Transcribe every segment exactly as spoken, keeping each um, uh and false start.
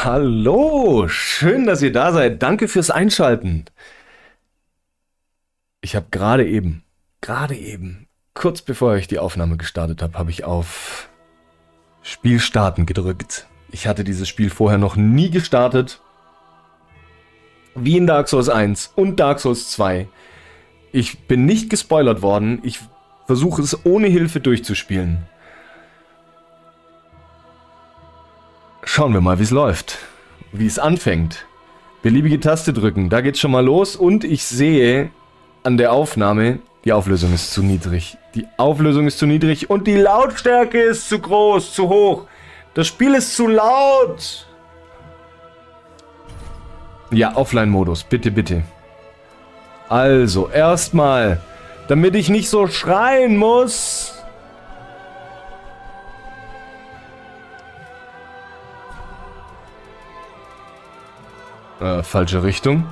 Hallo, schön, dass ihr da seid. Danke fürs Einschalten. Ich habe gerade eben, gerade eben, kurz bevor ich die Aufnahme gestartet habe, habe ich auf Spiel starten gedrückt. Ich hatte dieses Spiel vorher noch nie gestartet. Wie in Dark Souls eins und Dark Souls zwei. Ich bin nicht gespoilert worden. Ich versuche es ohne Hilfe durchzuspielen. Schauen wir mal, wie es läuft. Wie es anfängt. Beliebige Taste drücken, da geht's schon mal los. Und ich sehe an der Aufnahme, die Auflösung ist zu niedrig. Die Auflösung ist zu niedrig und die Lautstärke ist zu groß, zu hoch. Das Spiel ist zu laut. Ja, Offline-Modus, bitte, bitte. Also, erstmal, damit ich nicht so schreien muss. Äh, falsche Richtung.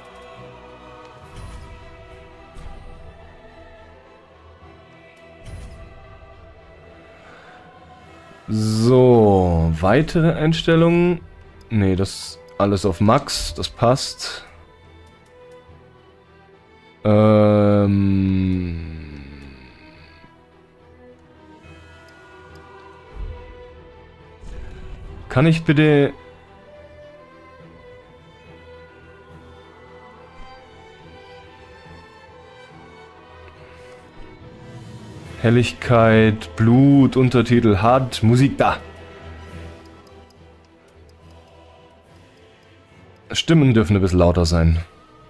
So, weitere Einstellungen. Nee, das alles auf Max, das passt. Ähm... Kann ich bitte... Helligkeit, Blut, Untertitel, Hard, Musik, da. Stimmen dürfen ein bisschen lauter sein.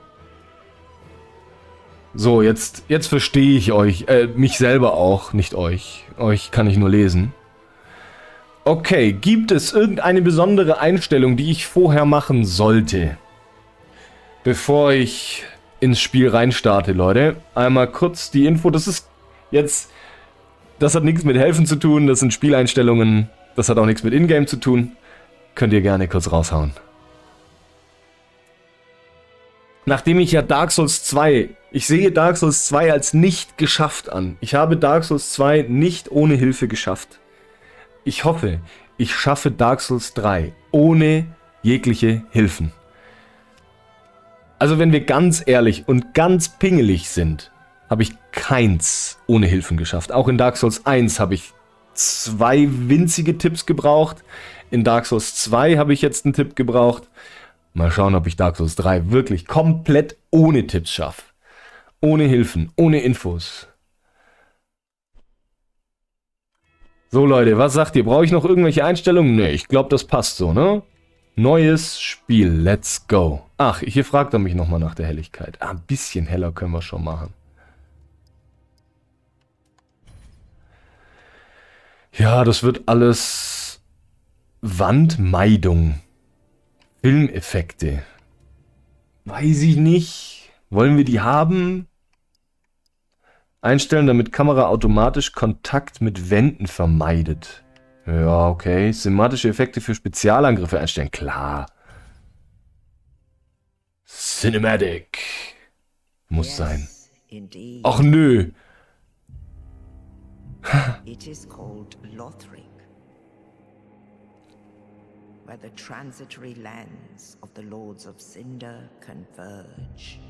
So, jetzt, jetzt verstehe ich euch, äh, mich selber auch, nicht euch. Euch kann ich nur lesen. Okay, gibt es irgendeine besondere Einstellung, die ich vorher machen sollte? Bevor ich ins Spiel reinstarte, Leute. Einmal kurz die Info, das ist jetzt... Das hat nichts mit Helfen zu tun, das sind Spieleinstellungen, das hat auch nichts mit Ingame zu tun. Könnt ihr gerne kurz raushauen. Nachdem ich ja Dark Souls zwei, ich sehe Dark Souls zwei als nicht geschafft an. Ich habe Dark Souls zwei nicht ohne Hilfe geschafft. Ich hoffe, ich schaffe Dark Souls drei ohne jegliche Hilfen. Also wenn wir ganz ehrlich und ganz pingelig sind, habe ich keins ohne Hilfen geschafft. Auch in Dark Souls eins habe ich zwei winzige Tipps gebraucht. In Dark Souls zwei habe ich jetzt einen Tipp gebraucht. Mal schauen, ob ich Dark Souls drei wirklich komplett ohne Tipps schaffe. Ohne Hilfen, ohne Infos. So Leute, was sagt ihr? Brauche ich noch irgendwelche Einstellungen? Ne, ich glaube, das passt so, ne? Neues Spiel, let's go. Ach, hier fragt er mich nochmal nach der Helligkeit. Ah, ein bisschen heller können wir schon machen. Ja, das wird alles Wandmeidung. Filmeffekte. Weiß ich nicht. Wollen wir die haben? Einstellen, damit Kamera automatisch Kontakt mit Wänden vermeidet. Ja, okay. Cinematische Effekte für Spezialangriffe einstellen. Klar. Cinematic. Muss sein. Ach nö. It is called Lothric, where the transitory lands of the Lords of Cinder converge.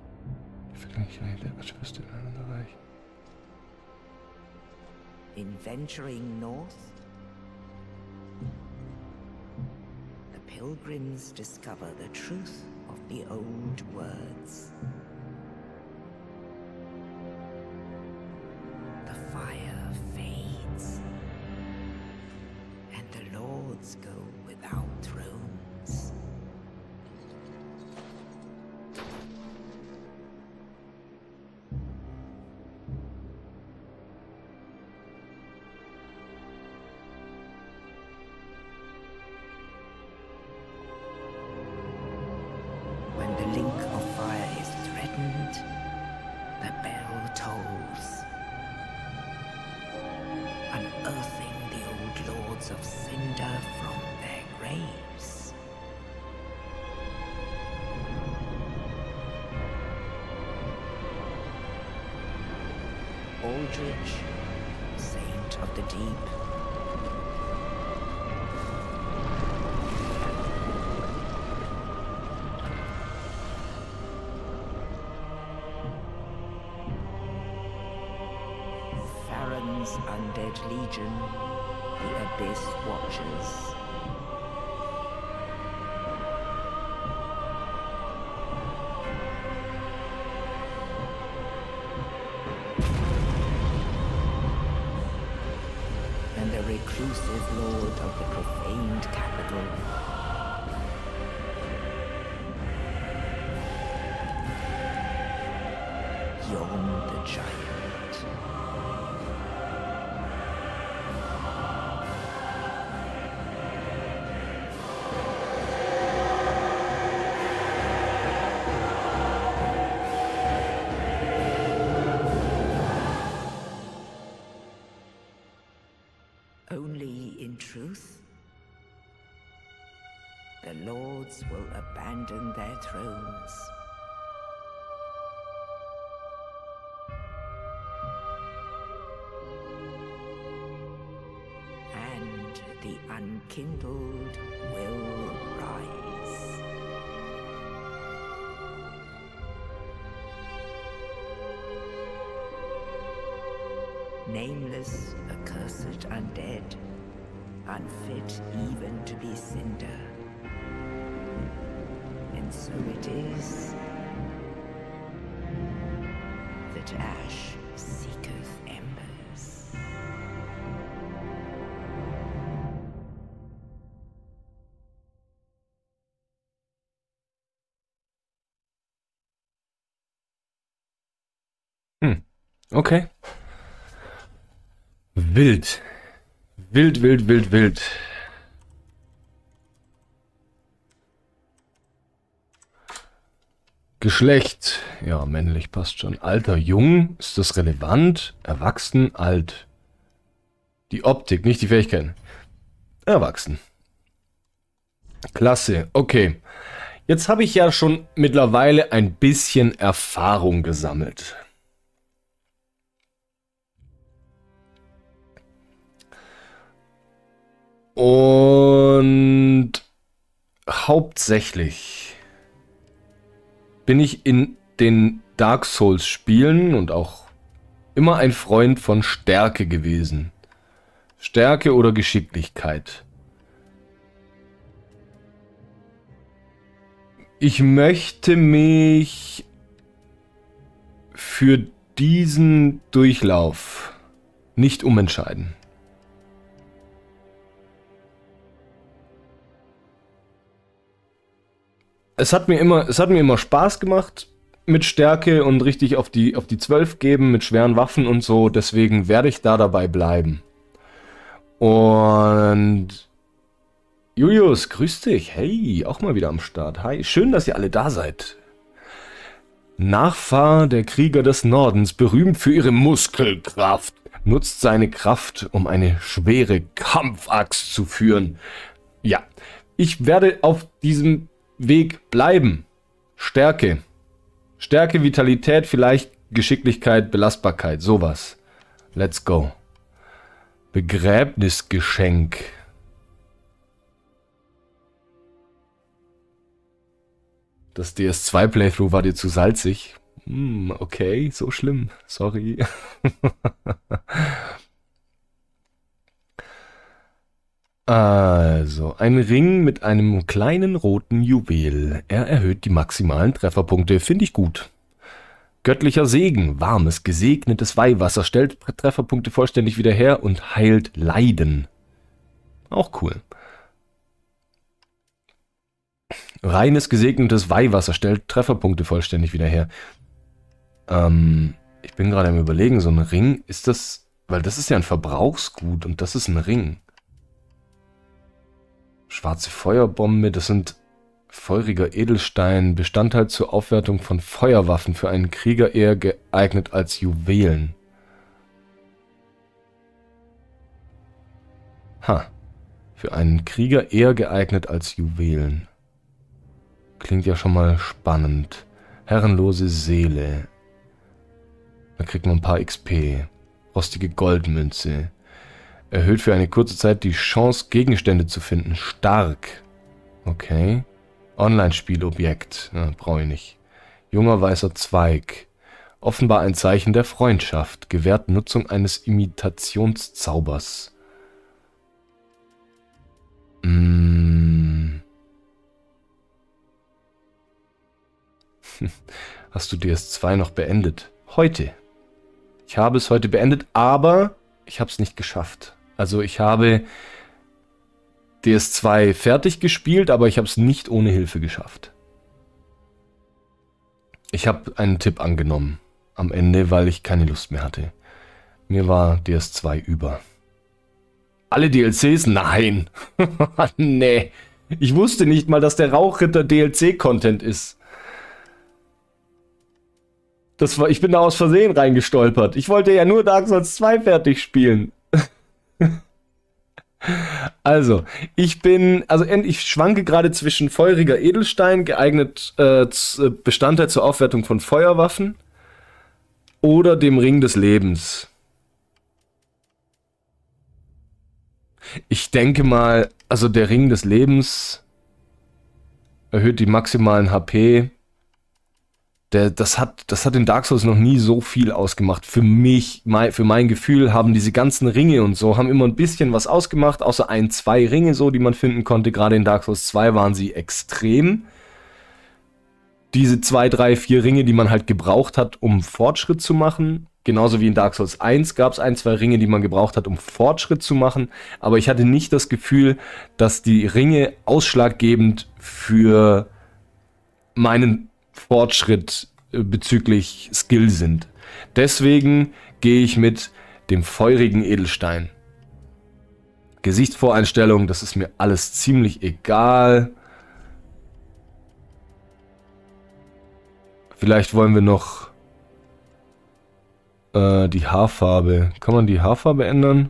In venturing north, the pilgrims discover the truth of the old words. The fire fades, and the lords go without thrones. When the link of fire is threatened, the bell tolls, unearthing the old lords of Cinder from their graves. Aldrich, saint of the deep, Hell's undead legion, the Abyss Watchers. And the reclusive lord of the profaned capital. Yon the giant. Only in truth, the lords will abandon their thrones. And the unkindled will rise. Nameless, accursed undead, unfit even to be cinder. And so it is that ash seeketh embers. Hm, okay. Wild. Wild, wild, wild, wild. Geschlecht. Ja, männlich passt schon. Alter, jung. Ist das relevant? Erwachsen, alt. Die Optik, nicht die Fähigkeiten. Erwachsen. Klasse. Okay. Jetzt habe ich ja schon mittlerweile ein bisschen Erfahrung gesammelt. Und hauptsächlich bin ich in den Dark Souls Spielen und auch immer ein Freund von Stärke gewesen. Stärke oder Geschicklichkeit. Ich möchte mich für diesen Durchlauf nicht umentscheiden. Es hat mir immer, es hat mir immer Spaß gemacht mit Stärke und richtig auf die, auf die zwölf geben, mit schweren Waffen und so. Deswegen werde ich da dabei bleiben. Und Julius, grüß dich. Hey, auch mal wieder am Start. Hi, schön, dass ihr alle da seid. Nachfahr der Krieger des Nordens, berühmt für ihre Muskelkraft, nutzt seine Kraft, um eine schwere Kampfaxt zu führen. Ja, ich werde auf diesem Weg bleiben. Stärke. Stärke, Vitalität, vielleicht Geschicklichkeit, Belastbarkeit, sowas. Let's go. Begräbnisgeschenk. Das D S zwei Playthrough war dir zu salzig. Hm, okay, so schlimm. Sorry. Also, ein Ring mit einem kleinen roten Juwel. Er erhöht die maximalen Trefferpunkte. Finde ich gut. Göttlicher Segen. Warmes, gesegnetes Weihwasser stellt Trefferpunkte vollständig wieder her und heilt Leiden. Auch cool. Reines, gesegnetes Weihwasser stellt Trefferpunkte vollständig wieder her. Ähm, ich bin gerade am Überlegen, so ein Ring, ist das... Weil das ist ja ein Verbrauchsgut und das ist ein Ring. Schwarze Feuerbombe, das sind feuriger Edelstein, Bestandteil zur Aufwertung von Feuerwaffen, für einen Krieger eher geeignet als Juwelen. Ha, für einen Krieger eher geeignet als Juwelen. Klingt ja schon mal spannend. Herrenlose Seele. Da kriegt man ein paar X P. Rostige Goldmünze. Erhöht für eine kurze Zeit die Chance, Gegenstände zu finden. Stark. Okay. Online-Spielobjekt. Ja, brauche ich nicht. Junger weißer Zweig. Offenbar ein Zeichen der Freundschaft. Gewährt Nutzung eines Imitationszaubers. Mm. Hast du D S zwei noch beendet? Heute. Ich habe es heute beendet, aber ich habe es nicht geschafft. Also ich habe D S zwei fertig gespielt, aber ich habe es nicht ohne Hilfe geschafft. Ich habe einen Tipp angenommen am Ende, weil ich keine Lust mehr hatte. Mir war D S zwei über. Alle D L Cs? Nein. Nee. Ich wusste nicht mal, dass der Rauchritter D L C-Content ist. Das war, ich bin da aus Versehen reingestolpert. Ich wollte ja nur Dark Souls zwei fertig spielen. Also, ich bin, also ich schwanke gerade zwischen feuriger Edelstein, geeignet äh, Bestandteil zur Aufwertung von Feuerwaffen, oder dem Ring des Lebens. Ich denke mal, also der Ring des Lebens erhöht die maximalen H P. Der, das, hat, das hat in Dark Souls noch nie so viel ausgemacht. Für mich, mein, für mein Gefühl, haben diese ganzen Ringe und so, haben immer ein bisschen was ausgemacht, außer ein, zwei Ringe so, die man finden konnte. Gerade in Dark Souls zwei waren sie extrem. Diese zwei, drei, vier Ringe, die man halt gebraucht hat, um Fortschritt zu machen. Genauso wie in Dark Souls eins gab es ein, zwei Ringe, die man gebraucht hat, um Fortschritt zu machen. Aber ich hatte nicht das Gefühl, dass die Ringe ausschlaggebend für meinen Fortschritt bezüglich Skill sind. Deswegen gehe ich mit dem feurigen Edelstein. Gesichtsvoreinstellung, das ist mir alles ziemlich egal. Vielleicht wollen wir noch äh, die Haarfarbe. Kann man die Haarfarbe ändern?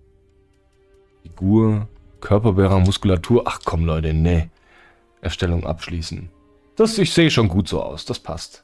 Figur, Körperbeherrung, Muskulatur. Ach komm Leute, nee. Erstellung abschließen. Das, ich sehe schon gut so aus, das passt.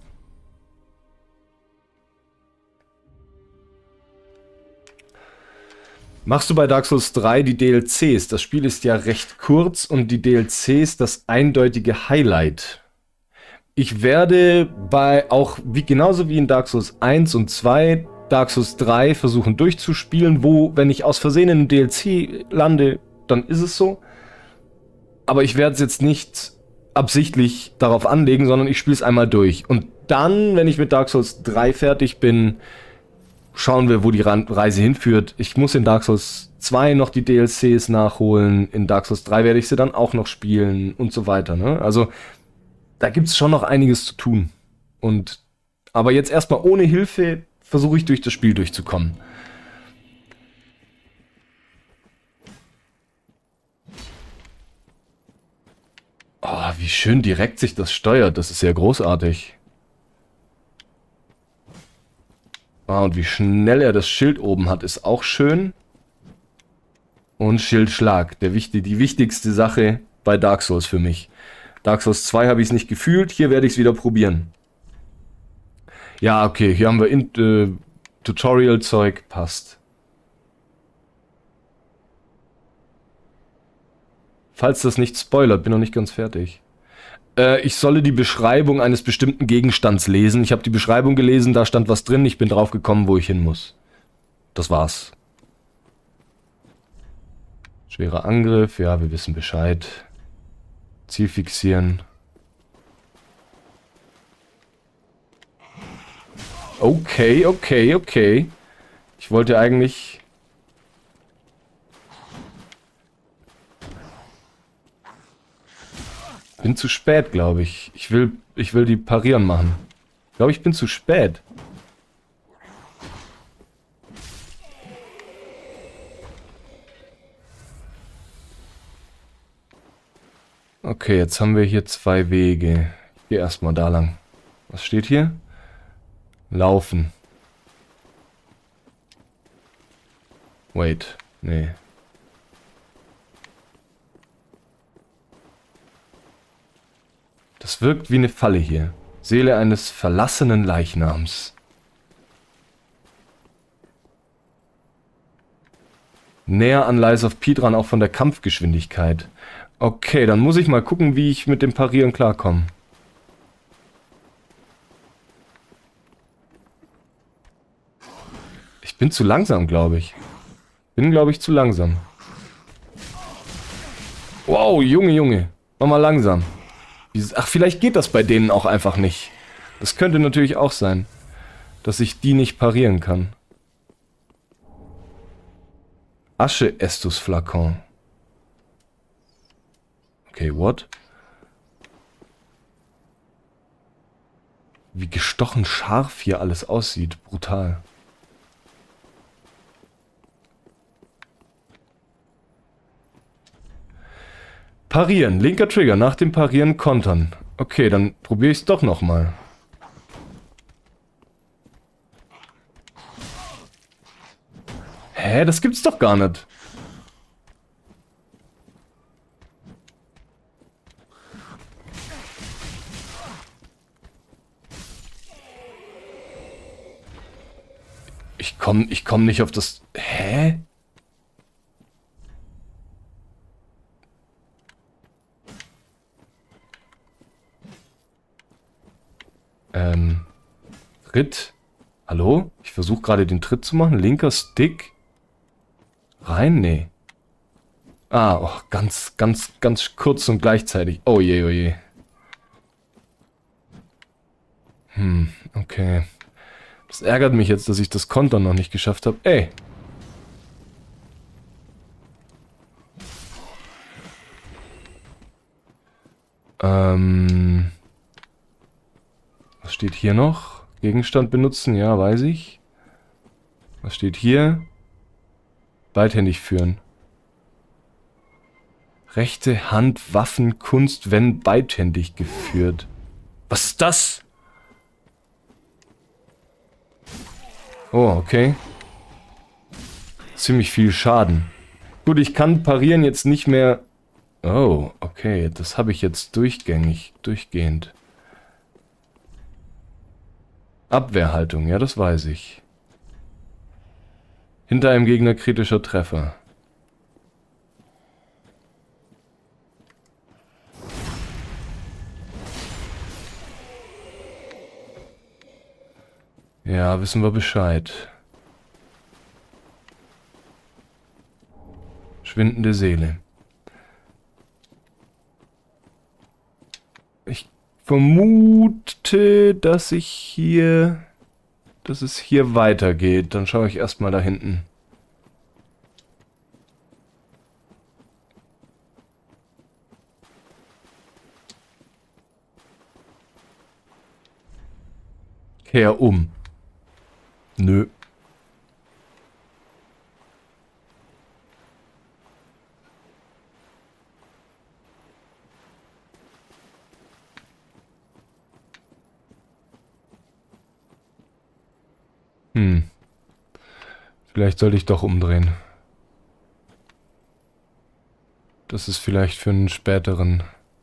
Machst du bei Dark Souls drei die D L Cs? Das Spiel ist ja recht kurz und die D L Cs das eindeutige Highlight. Ich werde bei auch wie genauso wie in Dark Souls eins und zwei Dark Souls drei versuchen durchzuspielen, wo, wenn ich aus Versehen in einem D L C lande, dann ist es so. Aber ich werde es jetzt nicht absichtlich darauf anlegen, sondern ich spiele es einmal durch. Und dann, wenn ich mit Dark Souls drei fertig bin, schauen wir, wo die Reise hinführt. Ich muss in Dark Souls zwei noch die D L Cs nachholen, in Dark Souls drei werde ich sie dann auch noch spielen und so weiter. Ne? Also da gibt es schon noch einiges zu tun. Und aber jetzt erstmal ohne Hilfe versuche ich durch das Spiel durchzukommen. Oh, wie schön direkt sich das steuert. Das ist ja großartig. Ah, und wie schnell er das Schild oben hat, ist auch schön. Und Schildschlag. Der, die wichtigste Sache bei Dark Souls für mich. Dark Souls zwei habe ich es nicht gefühlt. Hier werde ich es wieder probieren. Ja, okay. Hier haben wir äh, Tutorial-Zeug. Passt. Falls das nicht spoilert, bin noch nicht ganz fertig. Äh, ich solle die Beschreibung eines bestimmten Gegenstands lesen. Ich habe die Beschreibung gelesen, da stand was drin. Ich bin drauf gekommen, wo ich hin muss. Das war's. Schwerer Angriff, ja, wir wissen Bescheid. Ziel fixieren. Okay, okay, okay. Ich wollte eigentlich... Bin zu spät, glaube ich. Ich will, ich will die parieren machen. Ich glaube, ich bin zu spät. Okay, jetzt haben wir hier zwei Wege. Ich gehe erstmal da lang. Was steht hier? Laufen. Wait. Nee. Das wirkt wie eine Falle hier. Seele eines verlassenen Leichnams. Näher an Lies of P dran, auch von der Kampfgeschwindigkeit. Okay, dann muss ich mal gucken, wie ich mit dem Parieren klarkomme. Ich bin zu langsam, glaube ich. Bin, glaube ich, zu langsam. Wow, Junge, Junge. Mach mal langsam. Ach, vielleicht geht das bei denen auch einfach nicht. Das könnte natürlich auch sein, dass ich die nicht parieren kann. Asche-Estus-Flakon. Okay, what? Wie gestochen scharf hier alles aussieht. Brutal. Parieren. Linker Trigger. Nach dem Parieren kontern. Okay, dann probiere ich es doch nochmal. Hä? Das gibt's doch gar nicht. Ich komm, ich komm nicht auf das... Hä? Ähm... Tritt? Hallo? Ich versuche gerade den Tritt zu machen. Linker Stick. Rein? Nee. Ah, oh, ganz, ganz, ganz kurz und gleichzeitig. Oh je, oh je. Hm, okay. Das ärgert mich jetzt, dass ich das Kontern noch nicht geschafft habe. Ey! Ähm... Was steht hier noch? Gegenstand benutzen, ja, weiß ich. Was steht hier? Beidhändig führen. Rechte Hand Waffenkunst, wenn beidhändig geführt. Was ist das? Oh, okay. Ziemlich viel Schaden. Gut, ich kann parieren jetzt nicht mehr... Oh, okay, das habe ich jetzt durchgängig, durchgehend. Abwehrhaltung, ja, das weiß ich. Hinter einem Gegner kritischer Treffer. Ja, wissen wir Bescheid. Schwindende Seele. Ich vermute, dass ich hier... dass es hier weitergeht. Dann schaue ich erstmal da hinten. Kehr um. Nö. Hm. Vielleicht sollte ich doch umdrehen. Das ist vielleicht für einen späteren...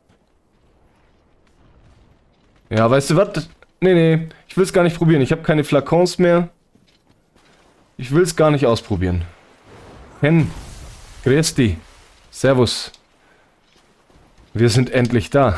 Ja, weißt du was? Nee, nee. Ich will es gar nicht probieren. Ich habe keine Flakons mehr. Ich will es gar nicht ausprobieren. Hen. Grüß dich. Servus. Wir sind endlich da.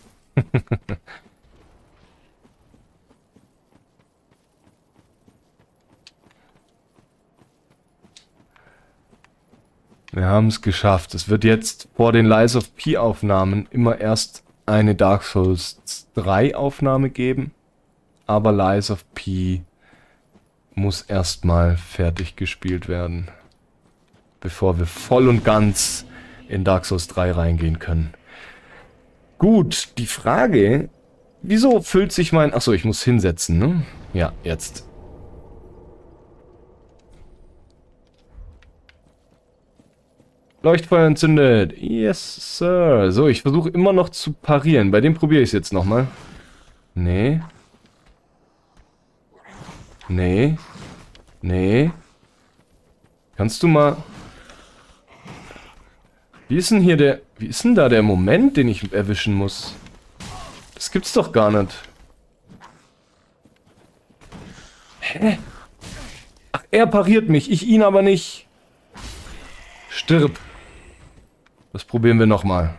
Wir haben es geschafft. Es wird jetzt vor den Lies of P Aufnahmen immer erst eine Dark Souls drei Aufnahme geben. Aber Lies of P muss erstmal fertig gespielt werden, bevor wir voll und ganz in Dark Souls drei reingehen können. Gut, die Frage, wieso füllt sich mein... Achso, ich muss hinsetzen, ne? Ja, jetzt. Leuchtfeuer entzündet. Yes, Sir. So, ich versuche immer noch zu parieren. Bei dem probiere ich es jetzt nochmal. Nee. Nee. Nee. Kannst du mal... Wie ist denn hier der... Wie ist denn da der Moment, den ich erwischen muss? Das gibt's doch gar nicht. Hä? Ach, er pariert mich, ich ihn aber nicht. Stirb. Das probieren wir nochmal.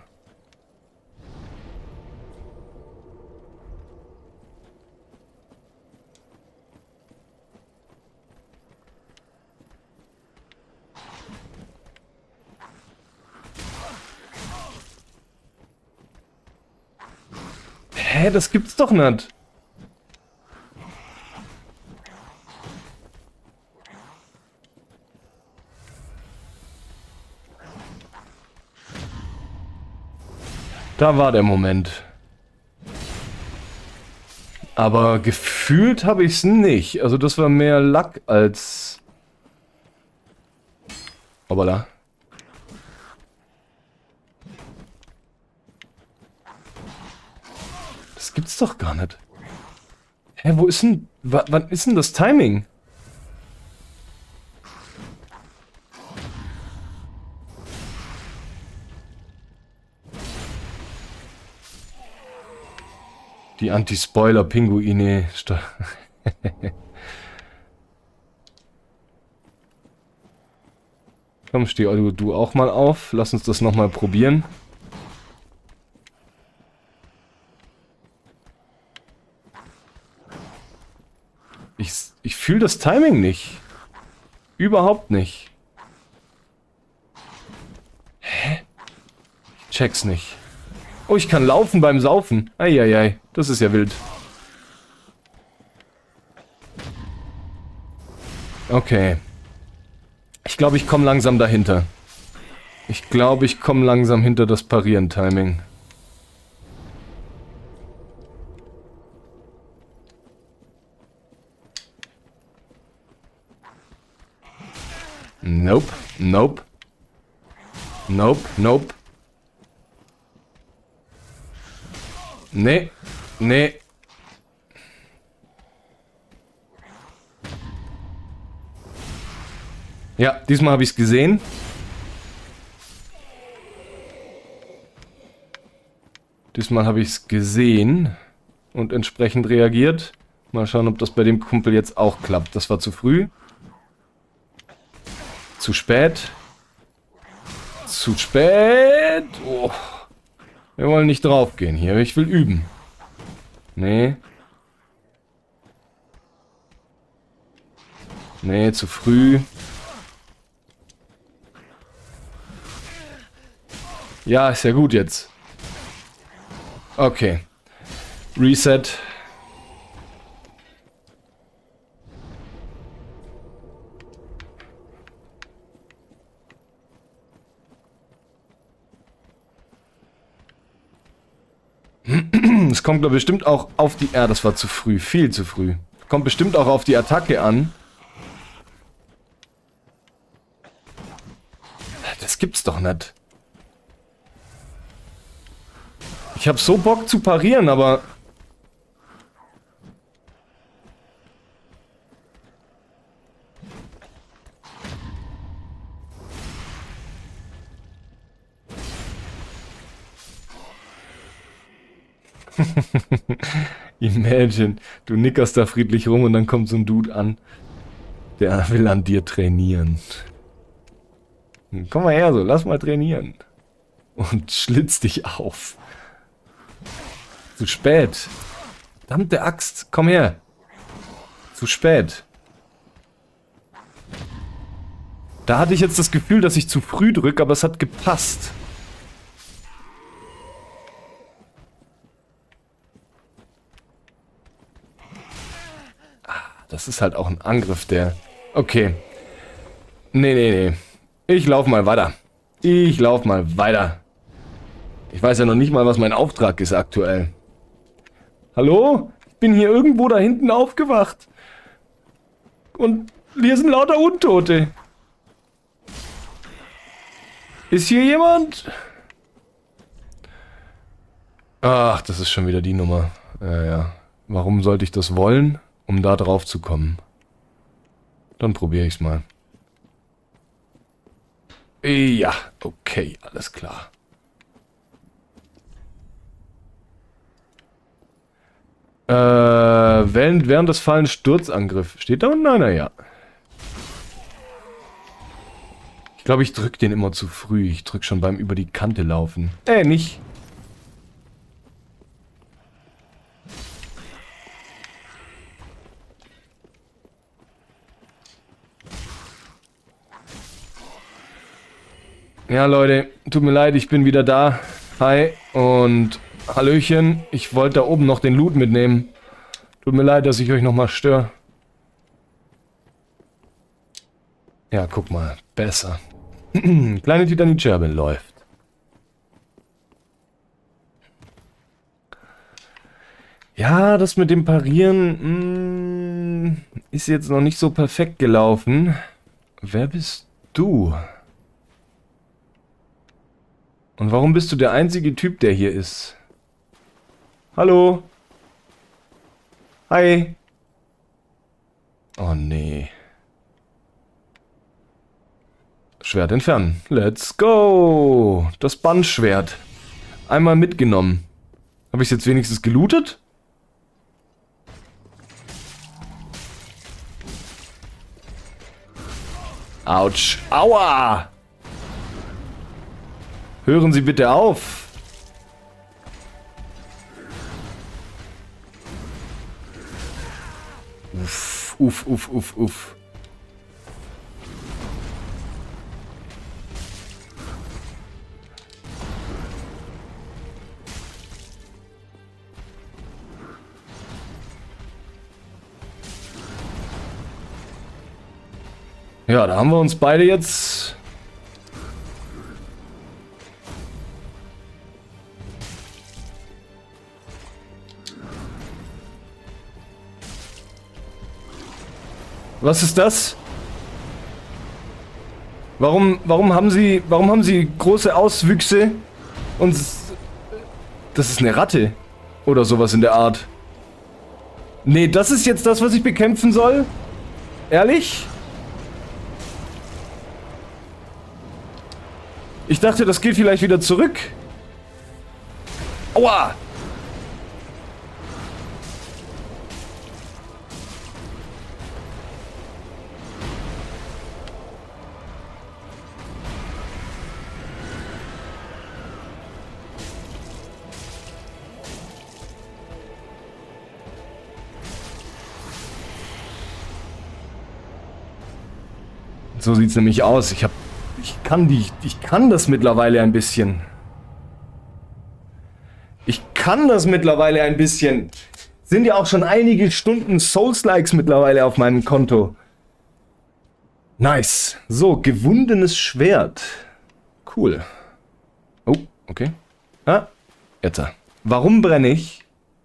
Hä, das gibt's doch nicht. Da war der Moment. Aber gefühlt habe ich es nicht. Also das war mehr Lack als... Hoppala. Das gibt's doch gar nicht. Hä, wo ist denn... Wann ist denn das Timing? Die Anti-Spoiler-Pinguine. Komm, steh du, du auch mal auf. Lass uns das nochmal probieren. Ich, ich fühle das Timing nicht. Überhaupt nicht. Hä? Ich check's nicht. Oh, ich kann laufen beim Saufen. Eieiei, das ist ja wild. Okay. Ich glaube, ich komme langsam dahinter. Ich glaube, ich komme langsam hinter das Parieren-Timing. Nope, nope. Nope, nope. Nee, nee. Ja, diesmal habe ich es gesehen. Diesmal habe ich es gesehen und entsprechend reagiert. Mal schauen, ob das bei dem Kumpel jetzt auch klappt. Das war zu früh. Zu spät. Zu spät. Oh. Wir wollen nicht draufgehen hier. Ich will üben. Nee. Nee, zu früh. Ja, ist ja gut jetzt. Okay. Reset. Es kommt doch bestimmt auch auf die... Ja, das war zu früh. Viel zu früh. Kommt bestimmt auch auf die Attacke an. Das gibt's doch nicht. Ich hab so Bock zu parieren, aber... Imagine, du nickerst da friedlich rum und dann kommt so ein Dude an, der will an dir trainieren. Komm mal her so, lass mal trainieren. Und schlitzt dich auf. Zu spät. Verdammte Axt, komm her. Zu spät. Da hatte ich jetzt das Gefühl, dass ich zu früh drücke, aber es hat gepasst. Das ist halt auch ein Angriff, der... Okay. Nee, nee, nee. Ich lauf mal weiter. Ich lauf mal weiter. Ich weiß ja noch nicht mal, was mein Auftrag ist aktuell. Hallo? Ich bin hier irgendwo da hinten aufgewacht. Und hier sind lauter Untote. Ist hier jemand? Ach, das ist schon wieder die Nummer. Ja, ja. Warum sollte ich das wollen? Um da drauf zu kommen. Dann probiere ich's mal. Ja, okay, alles klar. Äh, während, während des Fallens Sturzangriff. Steht da unten einer? Ja. Ich glaube, ich drück den immer zu früh. Ich drück schon beim über die Kante laufen. Äh, nicht. Ja, Leute, tut mir leid, ich bin wieder da. Hi, und Hallöchen, ich wollte da oben noch den Loot mitnehmen. Tut mir leid, dass ich euch nochmal störe. Ja, guck mal, besser. Kleine Titanicebe läuft. Ja, das mit dem Parieren mh, ist jetzt noch nicht so perfekt gelaufen. Wer bist du? Und warum bist du der einzige Typ, der hier ist? Hallo? Hi? Oh nee. Schwert entfernen. Let's go! Das Bandschwert. Einmal mitgenommen. Habe ich es jetzt wenigstens gelootet? Autsch. Aua! Hören Sie bitte auf! Uff, uff, uff, uff, uff. Ja, da haben wir uns beide jetzt... Was ist das? Warum, warum haben Sie, warum haben Sie große Auswüchse? Und das ist eine Ratte oder sowas in der Art. Nee, das ist jetzt das, was ich bekämpfen soll? Ehrlich? Ich dachte, das geht vielleicht wieder zurück. Aua! So sieht's nämlich aus. Ich hab, ich kann die, ich kann das mittlerweile ein bisschen. Ich kann das mittlerweile ein bisschen. Sind ja auch schon einige Stunden Souls-Likes mittlerweile auf meinem Konto. Nice. So, gewundenes Schwert. Cool. Oh, okay. Ah, jetzt. Warum brenne ich?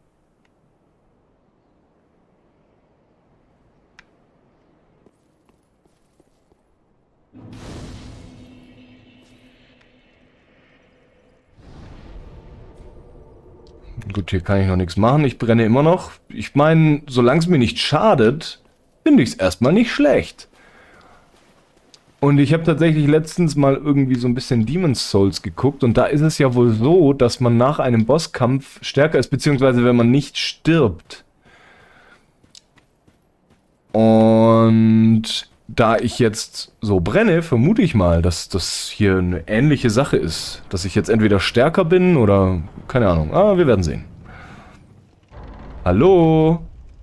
Gut, hier kann ich noch nichts machen. Ich brenne immer noch. Ich meine, solange es mir nicht schadet, finde ich es erstmal nicht schlecht. Und ich habe tatsächlich letztens mal irgendwie so ein bisschen Demon's Souls geguckt. Und da ist es ja wohl so, dass man nach einem Bosskampf stärker ist, beziehungsweise wenn man nicht stirbt. Und da ich jetzt so brenne, vermute ich mal, dass das hier eine ähnliche Sache ist. Dass ich jetzt entweder stärker bin oder... keine Ahnung. Ah, wir werden sehen. Hallo?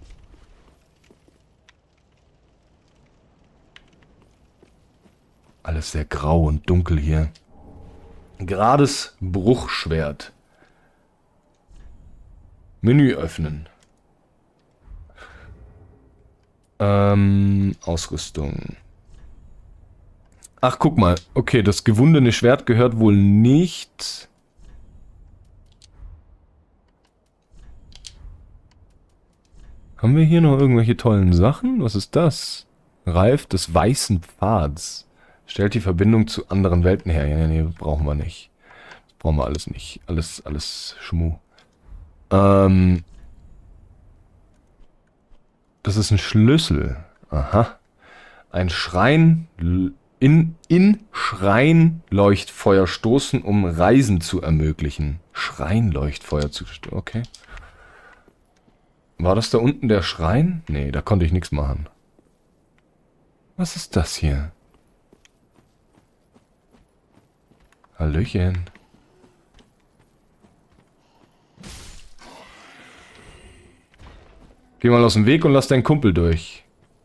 Alles sehr grau und dunkel hier. Gerades Bruchschwert. Menü öffnen. Ähm, Ausrüstung. Ach, guck mal. Okay, das gewundene Schwert gehört wohl nicht. Haben wir hier noch irgendwelche tollen Sachen? Was ist das? Reif des weißen Pfads. Stellt die Verbindung zu anderen Welten her. Ja, nee, brauchen wir nicht. Das brauchen wir alles nicht. Alles, alles Schmu. Ähm... Das ist ein Schlüssel. Aha. Ein Schrein... In, in Schreinleuchtfeuer stoßen, um Reisen zu ermöglichen. Schreinleuchtfeuer zu stoßen. Okay. War das da unten der Schrein? Nee, da konnte ich nichts machen. Was ist das hier? Hallöchen. Geh mal aus dem Weg und lass deinen Kumpel durch.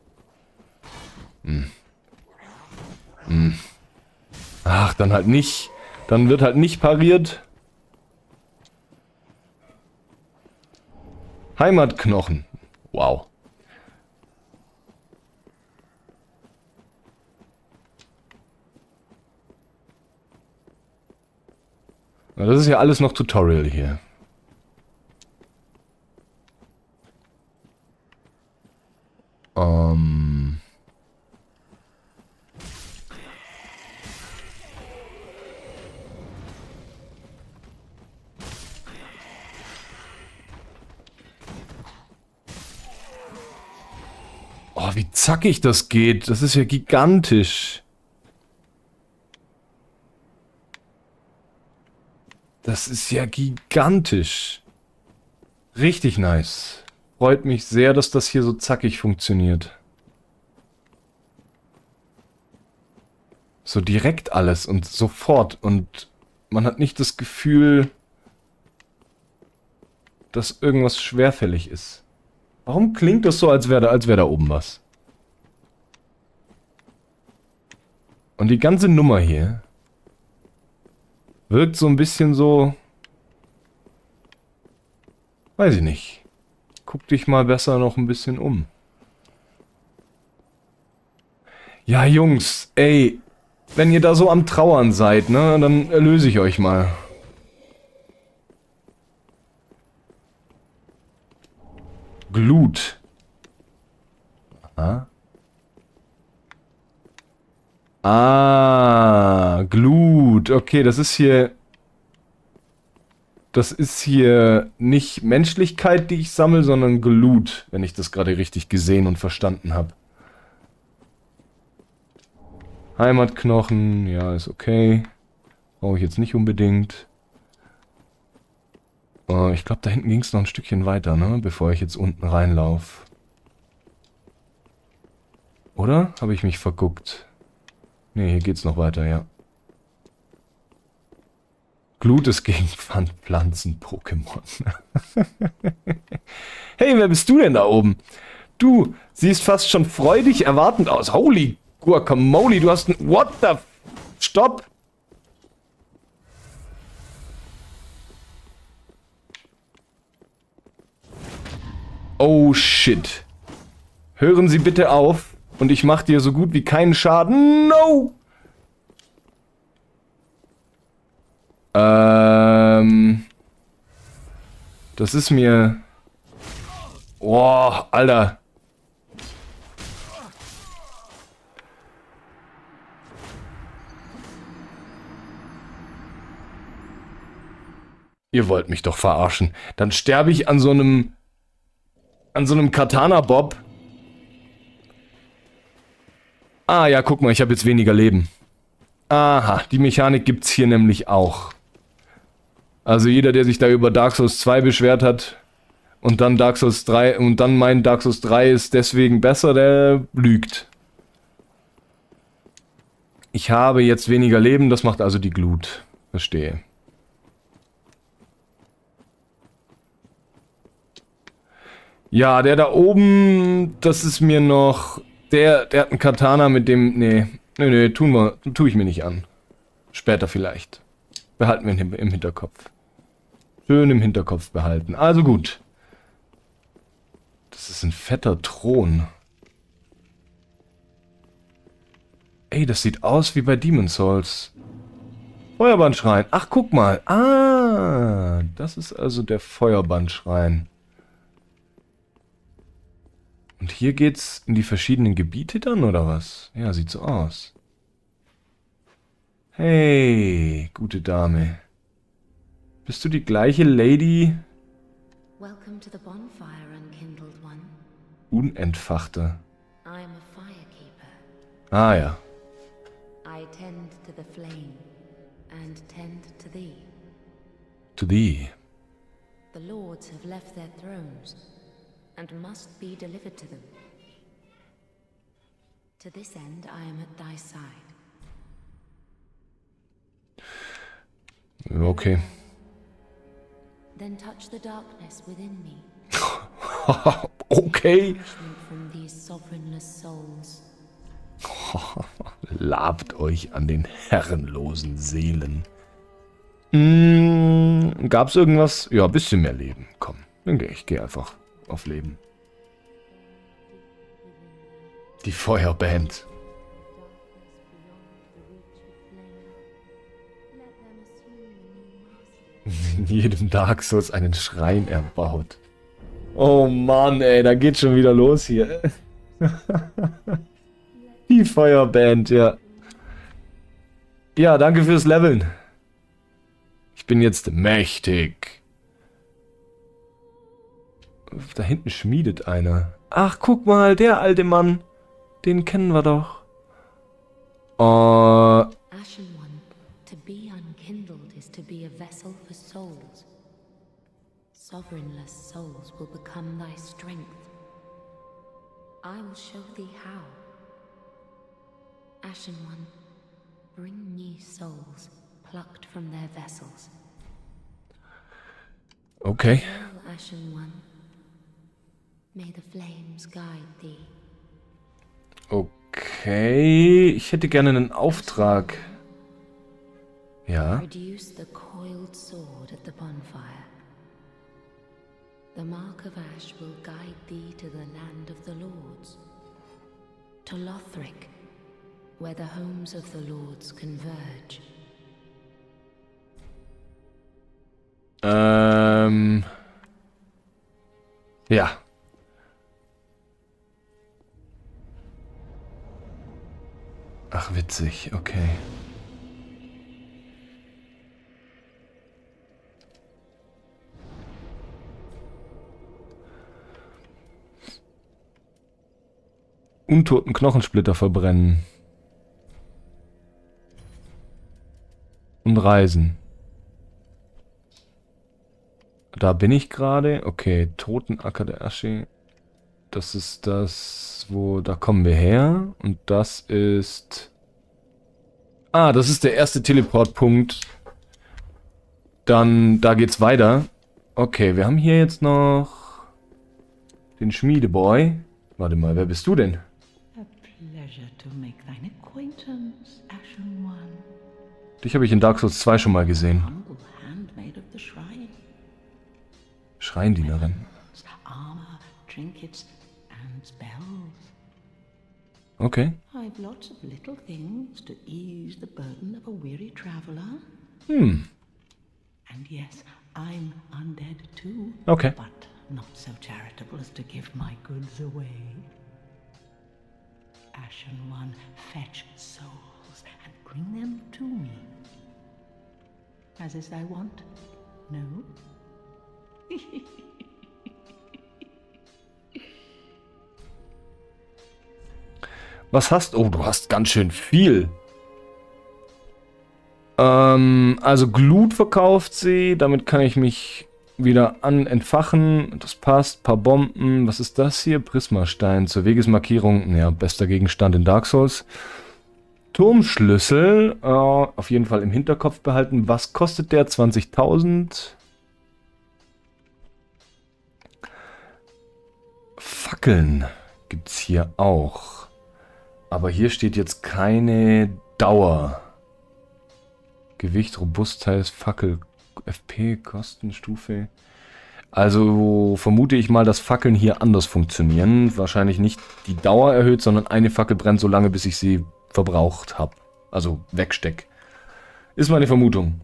Hm. Hm. Ach, dann halt nicht. Dann wird halt nicht pariert. Heimatknochen. Wow. Na, das ist ja alles noch Tutorial hier. Ähm... Oh, wie zackig das geht. Das ist ja gigantisch. Das ist ja gigantisch. Richtig nice. Freut mich sehr, dass das hier so zackig funktioniert. So direkt alles und sofort. Und man hat nicht das Gefühl, dass irgendwas schwerfällig ist. Warum klingt das so, als wäre da, als wäre da oben was? Und die ganze Nummer hier wirkt so ein bisschen so... Weiß ich nicht. Guck dich mal besser noch ein bisschen um. Ja, Jungs, ey, wenn ihr da so am Trauern seid, ne, dann erlöse ich euch mal. Glut. Aha. Ah, Glut. Okay, das ist hier... Das ist hier nicht Menschlichkeit, die ich sammle, sondern Glut, wenn ich das gerade richtig gesehen und verstanden habe. Heimatknochen, ja, ist okay. Brauche ich jetzt nicht unbedingt. Uh, ich glaube, da hinten ging es noch ein Stückchen weiter, ne? Bevor ich jetzt unten reinlaufe. Oder? Habe ich mich verguckt? Ne, hier geht's noch weiter, ja. Glut ist gegen Pflanzen-Pokémon. Hey, wer bist du denn da oben? Du siehst fast schon freudig erwartend aus. Holy Guacamole, du hast ein... What the... Stopp! Oh shit. Hören Sie bitte auf und ich mache dir so gut wie keinen Schaden. No! Ähm... Das ist mir... Oh, Alter. Ihr wollt mich doch verarschen. Dann sterbe ich an so einem... An so einem Katana-Bob. Ah ja, guck mal, ich habe jetzt weniger Leben. Aha, die Mechanik gibt's hier nämlich auch. Also jeder, der sich da über Dark Souls zwei beschwert hat und dann Dark Souls drei und dann meint, Dark Souls drei ist deswegen besser, der lügt. Ich habe jetzt weniger Leben, das macht also die Glut. Verstehe. Ja, der da oben, das ist mir noch... Der, der hat einen Katana mit dem... Nee, nee, nee, tun wir, tue ich mir nicht an. Später vielleicht. Behalten wir ihn im Hinterkopf. Schön im Hinterkopf behalten. Also gut. Das ist ein fetter Thron. Ey, das sieht aus wie bei Demon's Souls. Feuerbandschrein. Ach, guck mal. Ah, das ist also der Feuerbandschrein. Und hier geht's in die verschiedenen Gebiete dann, oder was? Ja, sieht so aus. Hey, gute Dame. Bist du die gleiche Lady? Welcome to the bonfire, unkindled one. Unentfachte. I am a firekeeper. Ah ja. I tend to the flame and tend to thee. To thee. The lords have left their thrones and must be delivered to them. To this end, I am at thy side. Okay. Then touch the darkness within me. Okay. From these sovereignless souls. Labt euch an den herrenlosen Seelen. Hm, gab's irgendwas? Ja, ein bisschen mehr Leben. Komm, dann geh ich. Geh einfach. auf Leben. Die Feuerband. In jedem Dark Souls einen Schrein erbaut. Oh Mann, ey, da geht schon wieder los hier. Die Feuerband, ja. Ja, danke fürs Leveln. Ich bin jetzt mächtig. Da hinten schmiedet einer. Ach, guck mal, der alte Mann. Den kennen wir doch. Oh. Ashen One, to be unkindled is to be a vessel for souls. Sovereignless souls will become thy strength. I will show thee how. Ashen One, bring new souls, plucked from their vessels. Okay. Farewell, Ashen One. May the flames guide thee. Okay, ich hätte gerne einen Auftrag. Ja. Produce the coiled sword at the bonfire. The mark of ash will guide thee to the land of the lords. To Lothric, where the homes of the lords converge. Ähm. Ja. Ach, witzig, okay. Untoten Knochensplitter verbrennen. Und reisen. Da bin ich gerade. Okay, Totenacker der Asche. Das ist das, wo... Da kommen wir her. Und das ist... Ah, das ist der erste Teleportpunkt. Dann, da geht's weiter. Okay, wir haben hier jetzt noch... den Schmiedeboy. Warte mal, wer bist du denn? A pleasure to make thine acquaintance, Ashen One. Dich habe ich in Dark Souls zwei schon mal gesehen. Humble handmaid of the shrine. Schreindienerin. Armor, trinkets, and spells. Okay. I've lots of little things to ease the burden of a weary traveler. Hm. And yes, I'm undead too. Okay. But not so charitable as to give my goods away. Ashen One, fetch souls and bring them to me. As is thy wont? No? Was hast... Oh, du hast ganz schön viel. Ähm, also Glut verkauft sie. Damit kann ich mich wieder an entfachen. Das passt. Paar Bomben. Was ist das hier? Prismastein zur Wegesmarkierung. Ja, bester Gegenstand in Dark Souls. Turmschlüssel. Äh, auf jeden Fall im Hinterkopf behalten. Was kostet der? zwanzigtausend. Fackeln gibt's hier auch. Aber hier steht jetzt keine Dauer. Gewicht, Robustheit, Fackel, F P, Kostenstufe. Also vermute ich mal, dass Fackeln hier anders funktionieren. Wahrscheinlich nicht die Dauer erhöht, sondern eine Fackel brennt so lange, bis ich sie verbraucht habe. Also wegsteck. Ist meine Vermutung.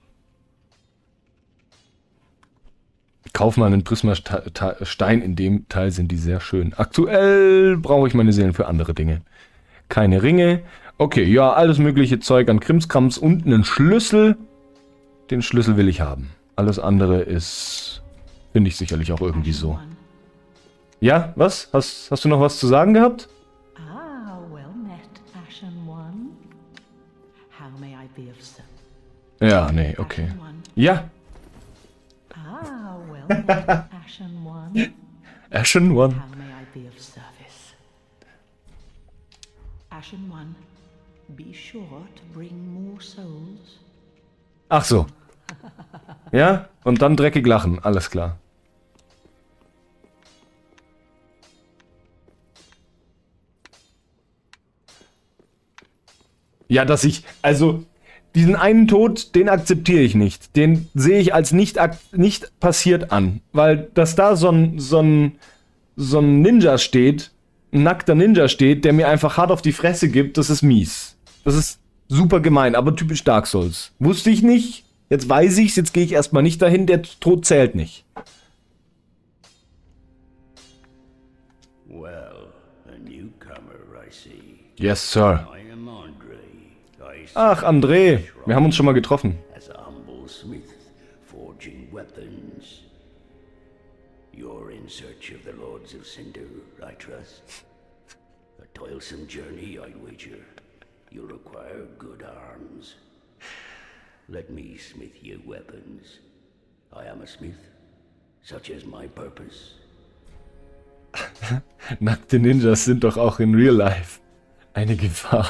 Kauf mal einen Prismastein, in dem Teil sind die sehr schön. Aktuell brauche ich meine Seelen für andere Dinge. Keine Ringe. Okay, ja, alles mögliche Zeug an Krimskrams und einen Schlüssel. Den Schlüssel will ich haben. Alles andere ist, finde ich sicherlich auch irgendwie so. Ja, was? Hast, hast du noch was zu sagen gehabt? Ah, well met, Ashen One. How may I be of service? Ja, nee, okay. Ashen One. Ja. Ah, well met, Ashen One. Ashen One. How may I be of service? Ashen One, be sure to bring more souls. Ach so. Ja, und dann dreckig lachen. Alles klar. Ja, dass ich, also, Diesen einen Tod, den akzeptiere ich nicht. Den sehe ich als nicht, nicht passiert an. Weil, dass da so ein, so ein, so ein Ninja steht, ein nackter Ninja steht, der mir einfach hart auf die Fresse gibt, das ist mies. Das ist super gemein, aber typisch Dark Souls. Wusste ich nicht, jetzt weiß ich's, jetzt gehe ich erstmal nicht dahin, der Tod zählt nicht. Well, a newcomer, I see. Yes, Sir. I am Andre. I Ach, André, wir haben uns schon mal getroffen. as a humble smith, forging weapons. You're in search of the Lords of Cinder, I trust. A toilsome journey, I'd wager. You'll require good arms. Let me smith you weapons. I am a smith, such is my purpose. Nackte Ninjas sind doch auch in Real Life eine Gefahr.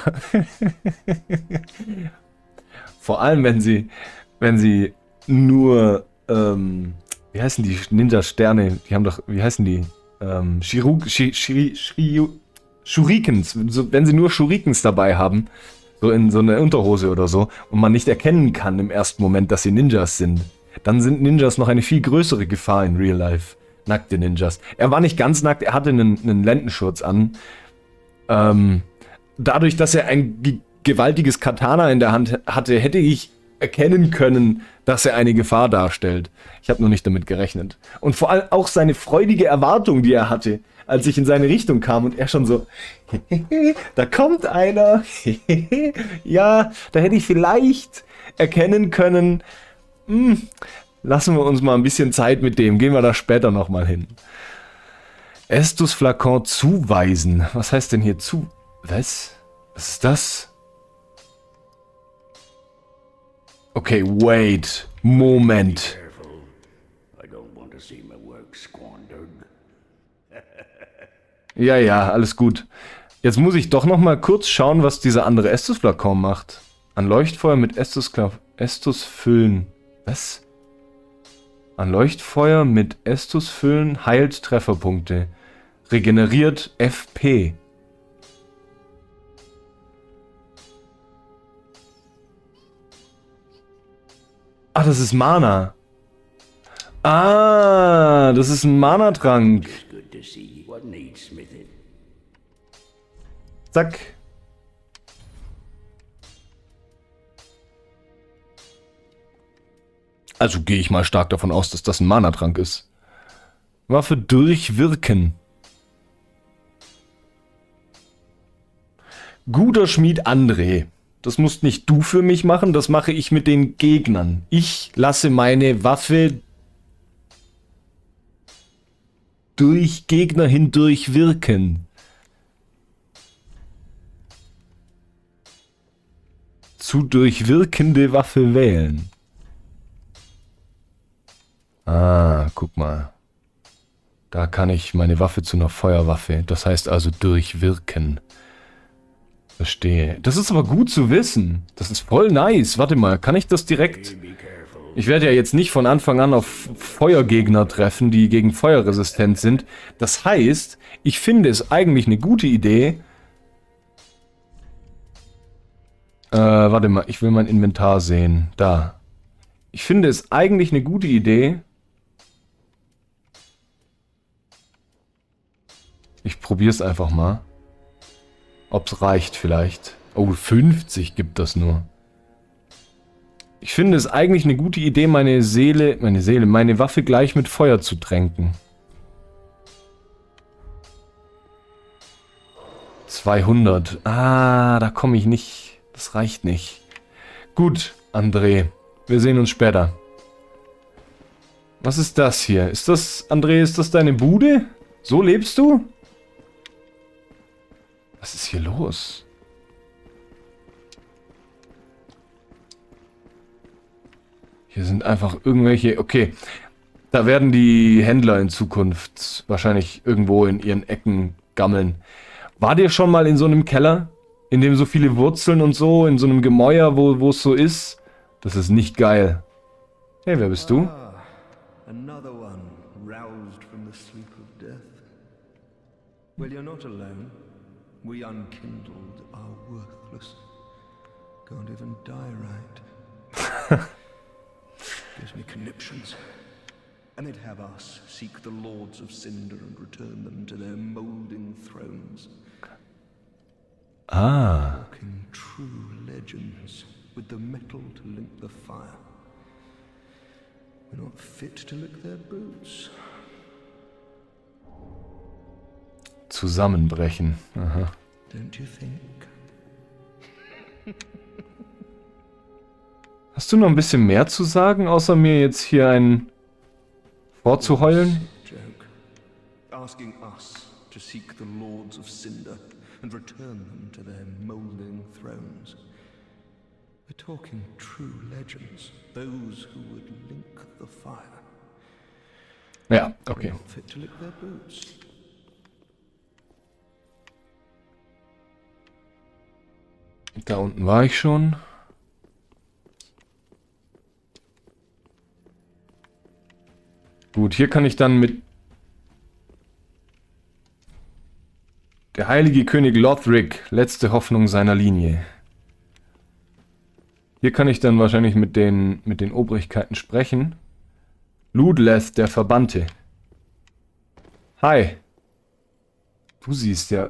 Vor allem, wenn sie, wenn sie nur, ähm, wie heißen die Ninja-Sterne? Die haben doch, wie heißen die? Ähm, Shiru, Shi, Shiri, Shiri, Shurikens. So, wenn sie nur Shurikens dabei haben, so in so einer Unterhose oder so, und man nicht erkennen kann im ersten Moment, dass sie Ninjas sind, dann sind Ninjas noch eine viel größere Gefahr in Real Life. Nackte Ninjas. Er war nicht ganz nackt, er hatte einen, einen Lendenschurz an. Ähm, dadurch, dass er ein g- gewaltiges Katana in der Hand hatte, hätte ich erkennen können, dass er eine Gefahr darstellt. Ich habe nur nicht damit gerechnet. Und vor allem auch seine freudige Erwartung, die er hatte, als ich in seine Richtung kam und er schon so, da kommt einer. Ja, da hätte ich vielleicht erkennen können, hm, lassen wir uns mal ein bisschen Zeit mit dem. Gehen wir da später nochmal hin. Estus Flakon zuweisen. Was heißt denn hier zu... Was? Was ist das? Okay, wait. Moment. Careful. I don't want to see my work squandered. Ja, ja, alles gut. Jetzt muss ich doch nochmal kurz schauen, was dieser andere Estus Flakon macht. An Leuchtfeuer mit Estus, Estus füllen. Was? An Leuchtfeuer mit Estus füllen, heilt Trefferpunkte. Regeneriert F P. Ah, das ist Mana. Ah, das ist ein Mana-Trank. It's good to see you. What needs smithing? Zack. Also gehe ich mal stark davon aus, dass das ein Mana-Trank ist. Waffe durchwirken. Guter Schmied André. Das musst nicht du für mich machen, das mache ich mit den Gegnern. Ich lasse meine Waffe durch Gegner hindurch wirken. Zu durchwirkende Waffe wählen. Ah, guck mal. Da kann ich meine Waffe zu einer Feuerwaffe. Das heißt also durchwirken. Verstehe. Das ist aber gut zu wissen. Das ist voll nice. Warte mal, kann ich das direkt... Be careful. Ich werde ja jetzt nicht von Anfang an auf Feuergegner treffen, die gegen Feuer resistent sind. Das heißt, ich finde es eigentlich eine gute Idee... Äh, warte mal, ich will mein Inventar sehen. Da. Ich finde es eigentlich eine gute Idee... Ich probiere es einfach mal. Ob es reicht vielleicht. Oh, fünfzig gibt das nur. Ich finde es eigentlich eine gute Idee, meine Seele, meine Seele, meine Waffe gleich mit Feuer zu tränken. zweihundert. Ah, da komme ich nicht. Das reicht nicht. Gut, André. Wir sehen uns später. Was ist das hier? Ist das, André, ist das deine Bude? So lebst du? Was ist hier los? Hier sind einfach irgendwelche... Okay, da werden die Händler in Zukunft wahrscheinlich irgendwo in ihren Ecken gammeln. War dir schon mal in so einem Keller? In dem so viele Wurzeln und so, in so einem Gemäuer, wo wo es so ist? Das ist nicht geil. Hey, wer bist du? Ah, another one roused from the sleep of death. Well, you're not alone. We unkindled are worthless. Can't even die right. Gives me conniptions. And they'd have us seek the Lords of Cinder and return them to their moulding thrones. Ah. Walking true legends with the metal to link the fire. We're not fit to lick their boots. Zusammenbrechen. Aha. Don't you think? Hast du noch ein bisschen mehr zu sagen, außer mir jetzt hier ein vorzuheulen? Joke. Asking us to seek the Lords of Cinder and return them to their moulding thrones. We're talking true legends, those who would link the fire. Ja, okay. We're not fit to lick their boots. Da unten war ich schon. Gut, hier kann ich dann mit der heilige König Lothric, letzte Hoffnung seiner Linie. Hier kann ich dann wahrscheinlich mit den, mit den Obrigkeiten sprechen. Ludleth, der Verbannte. Hi. Du siehst ja...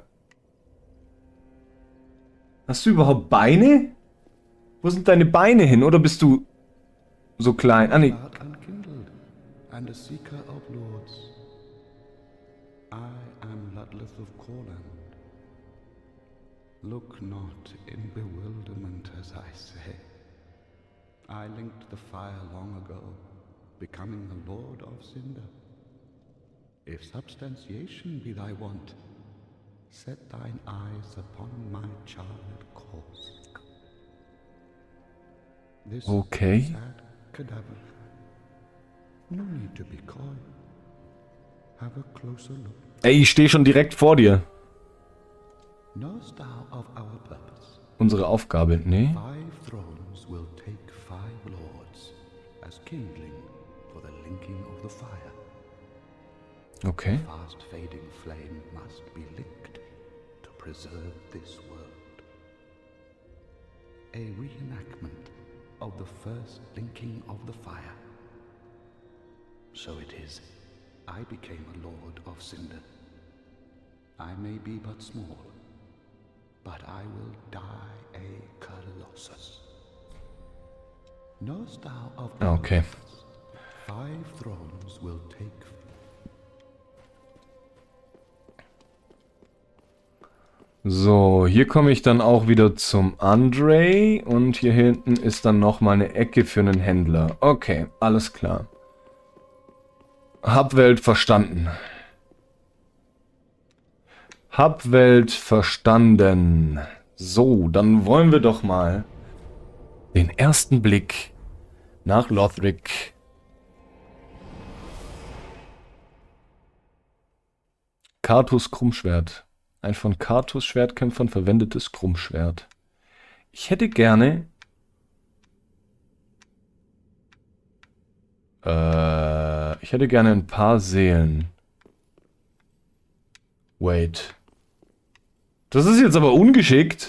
Hast du überhaupt Beine? Wo sind deine Beine hin? Oder bist du so klein? Ah, nee. And a seeker of lords. I am Ludleth of Corland. Look not in bewilderment as I say. I linked the fire long ago, becoming the Lord of Cinder. If substantiation be thy want, set thine eyes upon my charred course. This Okay. sad cadaver. No need to be coy. Have a closer look. Ey, ich stehe schon direkt vor dir. Knowest thou of our purpose? Unsere Aufgabe, nee. Five thrones will take five lords as kindling for the linking of the fire. Okay. Fast fading flame must be licked to preserve this world. A reenactment of the first linking of the fire. So it is, I became a Lord of Cinder. I may be but small, but I will die a Colossus. Knowest thou of the Okay. five thrones will take... So, hier komme ich dann auch wieder zum Andre und hier hinten ist dann nochmal eine Ecke für einen Händler. Okay, alles klar. Hubwelt verstanden. Hubwelt verstanden. So, dann wollen wir doch mal den ersten Blick nach Lothric. Karthus Krummschwert. Ein von Karthus Schwertkämpfern verwendetes Krummschwert. Ich hätte gerne... Äh, ich hätte gerne ein paar Seelen. Wait. Das ist jetzt aber ungeschickt.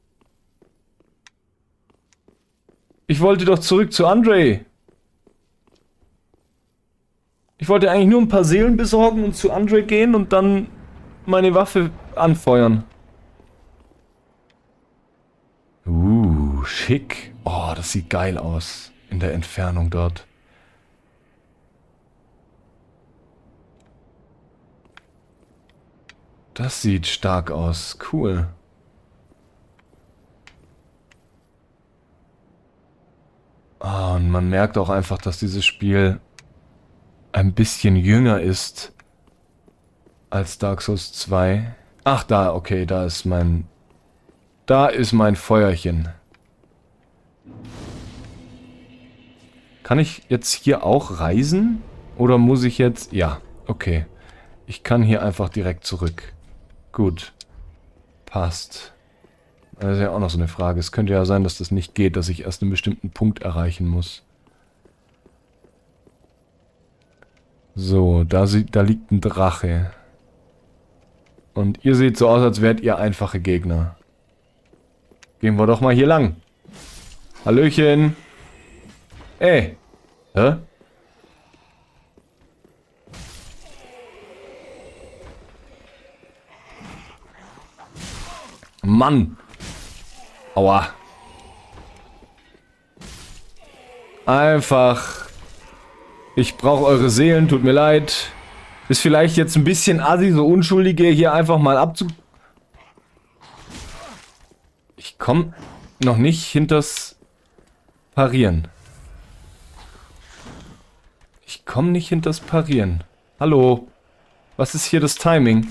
Ich wollte doch zurück zu Andre. Ich wollte eigentlich nur ein paar Seelen besorgen und zu Andre gehen und dann meine Waffe anfeuern. Uh, schick. Oh, das sieht geil aus. In der Entfernung dort. Das sieht stark aus. Cool. Ah, und man merkt auch einfach, dass dieses Spiel ein bisschen jünger ist als Dark Souls zwei. Ach, da, okay, da ist mein... Da ist mein Feuerchen. Kann ich jetzt hier auch reisen? Oder muss ich jetzt... Ja, okay. Ich kann hier einfach direkt zurück. Gut. Passt. Das ist ja auch noch so eine Frage. Es könnte ja sein, dass das nicht geht, dass ich erst einen bestimmten Punkt erreichen muss. So, da, da liegt ein Drache. Und ihr seht so aus, als wärt ihr einfache Gegner. Gehen wir doch mal hier lang. Hallöchen. Ey. Hä? Mann. Aua. Einfach. Ich brauche eure Seelen, tut mir leid. Ist vielleicht jetzt ein bisschen assi, so Unschuldige hier einfach mal abzu... Ich komme noch nicht hinters Parieren. Ich komme nicht hinters Parieren. Hallo? Was ist hier das Timing?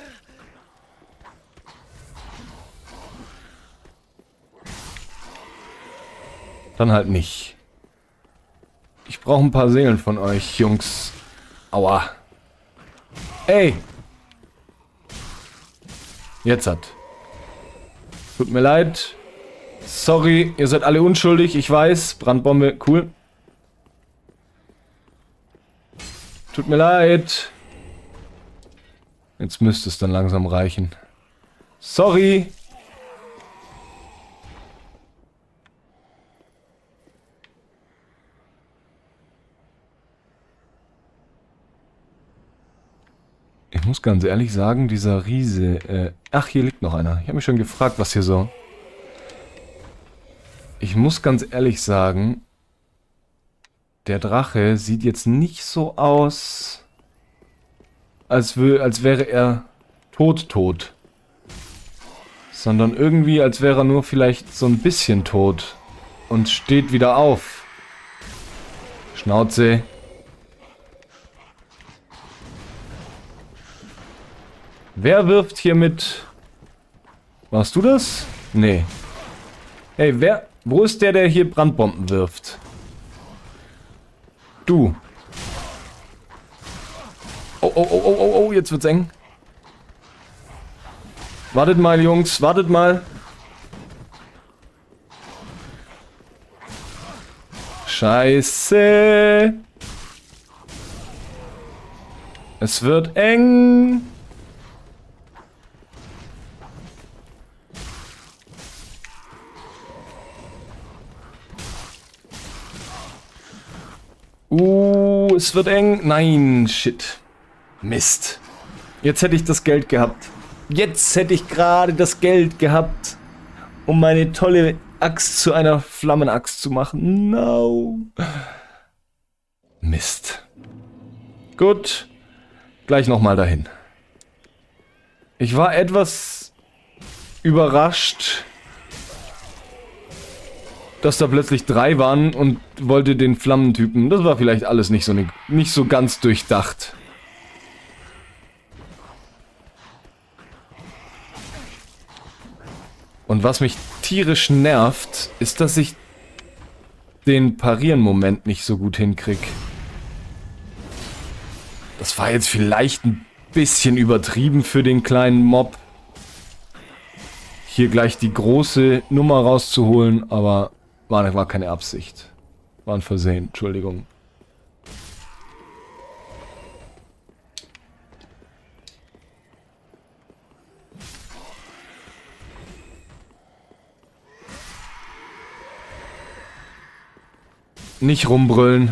Dann halt nicht. Ich brauche ein paar Seelen von euch, Jungs. Aua. Ey! Jetzt hat. Tut mir leid. Sorry, ihr seid alle unschuldig, ich weiß. Brandbombe, cool. Tut mir leid. Jetzt müsste es dann langsam reichen. Sorry. Ich muss ganz ehrlich sagen, dieser Riese... Äh, ach, hier liegt noch einer. Ich habe mich schon gefragt, was hier so... Ich muss ganz ehrlich sagen, der Drache sieht jetzt nicht so aus, als, wö als wäre er tot tot. Sondern irgendwie, als wäre er nur vielleicht so ein bisschen tot. Und steht wieder auf. Schnauze. Wer wirft hier mit... Warst du das? Nee. Hey, wer... Wo ist der, der hier Brandbomben wirft? Du. Oh, oh, oh, oh, oh, oh, jetzt wird's eng. Wartet mal, Jungs, wartet mal. Scheiße. Es wird eng. Uh, es wird eng. Nein, shit. Mist. Jetzt hätte ich das Geld gehabt. Jetzt hätte ich gerade das Geld gehabt, um meine tolle Axt zu einer Flammenaxt zu machen. No. Mist. Gut. Gleich nochmal dahin. Ich war etwas überrascht, dass da plötzlich drei waren und wollte den Flammentypen. Das war vielleicht alles nicht so, ne, nicht so ganz durchdacht. Und was mich tierisch nervt, ist, dass ich den Parieren-Moment nicht so gut hinkrieg. Das war jetzt vielleicht ein bisschen übertrieben für den kleinen Mob, hier gleich die große Nummer rauszuholen, aber war, war keine Absicht. War ein Versehen, Entschuldigung. Nicht rumbrüllen.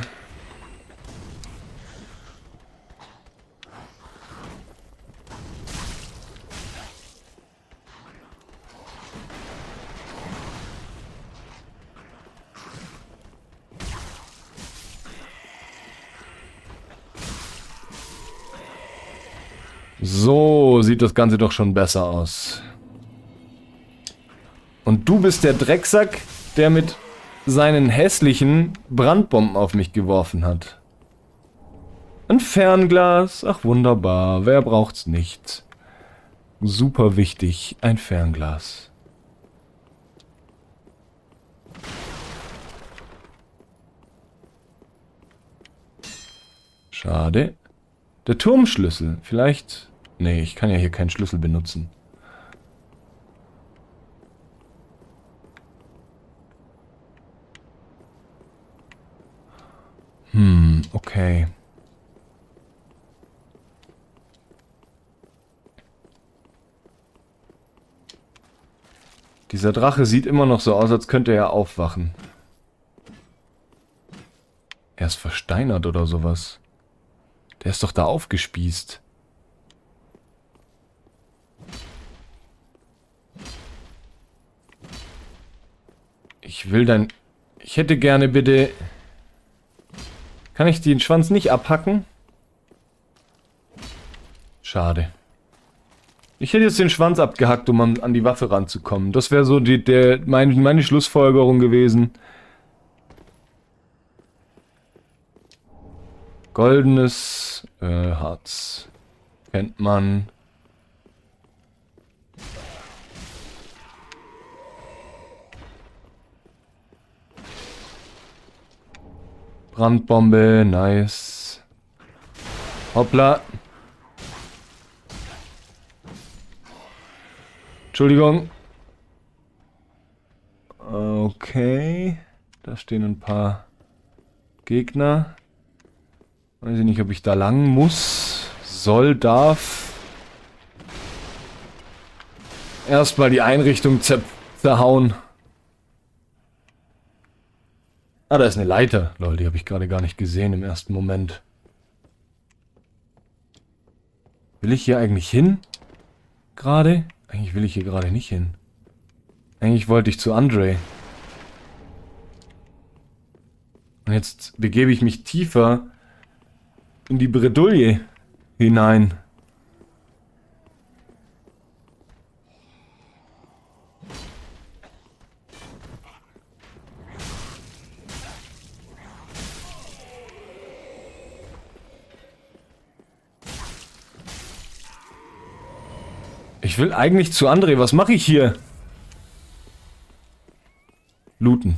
So sieht das Ganze doch schon besser aus. Und du bist der Drecksack, der mit seinen hässlichen Brandbomben auf mich geworfen hat. Ein Fernglas, ach wunderbar, wer braucht's nicht? Super wichtig, ein Fernglas. Schade. Der Turmschlüssel, vielleicht... Nee, ich kann ja hier keinen Schlüssel benutzen. Hm, okay. Dieser Drache sieht immer noch so aus, als könnte er aufwachen. Der ist versteinert oder sowas. Der ist doch da aufgespießt. Ich will dann... Ich hätte gerne bitte... Kann ich den Schwanz nicht abhacken? Schade. Ich hätte jetzt den Schwanz abgehackt, um an, an die Waffe ranzukommen. Das wäre so die, der, mein, meine Schlussfolgerung gewesen. Goldenes äh, Harz. Kennt man. Brandbombe, nice. Hoppla. Entschuldigung. Okay. Da stehen ein paar Gegner. Weiß ich nicht, ob ich da lang muss. Soll, darf. Erstmal die Einrichtung zer zerhauen. Ah, da ist eine Leiter. Lol, die habe ich gerade gar nicht gesehen im ersten Moment. Will ich hier eigentlich hin? Gerade? Eigentlich will ich hier gerade nicht hin. Eigentlich wollte ich zu Andre. Und jetzt begebe ich mich tiefer in die Bredouille hinein. Ich will eigentlich zu Andre. Was mache ich hier? Looten.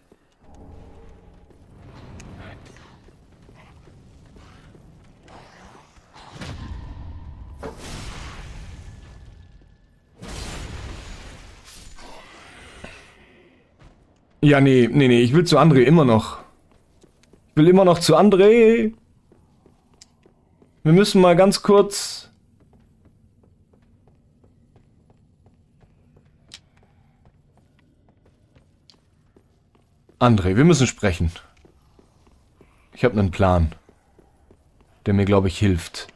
Ja, nee, nee, nee. Ich will zu Andre immer noch. Ich will immer noch zu Andre. Wir müssen mal ganz kurz... Andre, wir müssen sprechen. Ich habe einen Plan, der mir, glaube ich, hilft.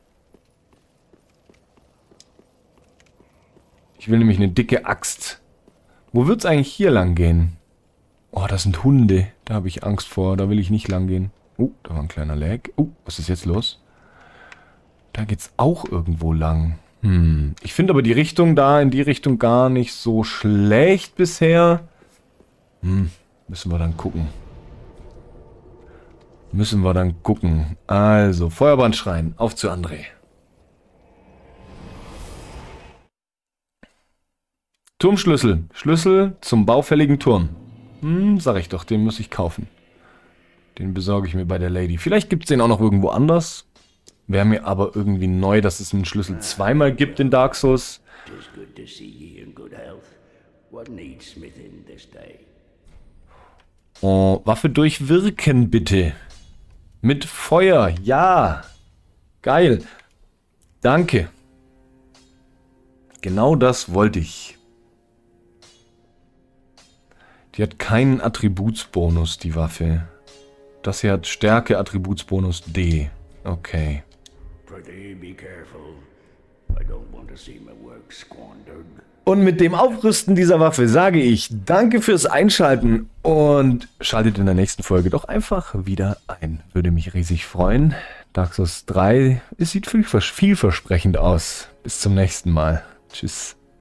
Ich will nämlich eine dicke Axt. Wo wird's eigentlich hier lang gehen? Oh, das sind Hunde. Da habe ich Angst vor. Da will ich nicht lang gehen. Oh, da war ein kleiner Lag. Oh, was ist jetzt los? Da geht's auch irgendwo lang. Hm. Ich finde aber die Richtung da, in die Richtung gar nicht so schlecht bisher. Hm. Müssen wir dann gucken. Müssen wir dann gucken. Also, Feuerbandschrein. Auf zu Andre. Turmschlüssel. Schlüssel zum baufälligen Turm. Hm, sag ich doch, den muss ich kaufen. Den besorge ich mir bei der Lady. Vielleicht gibt es den auch noch irgendwo anders. Wäre mir aber irgendwie neu, dass es einen Schlüssel zweimal gibt in Dark Souls. Oh, Waffe durchwirken, bitte. Mit Feuer, ja. Geil. Danke. Genau das wollte ich. Die hat keinen Attributsbonus, die Waffe. Das hier hat Stärke, Attributsbonus D. Okay. Und mit dem Aufrüsten dieser Waffe sage ich danke fürs Einschalten und schaltet in der nächsten Folge doch einfach wieder ein. Würde mich riesig freuen. Dark Souls drei, es sieht vielversprechend aus. Bis zum nächsten Mal. Tschüss.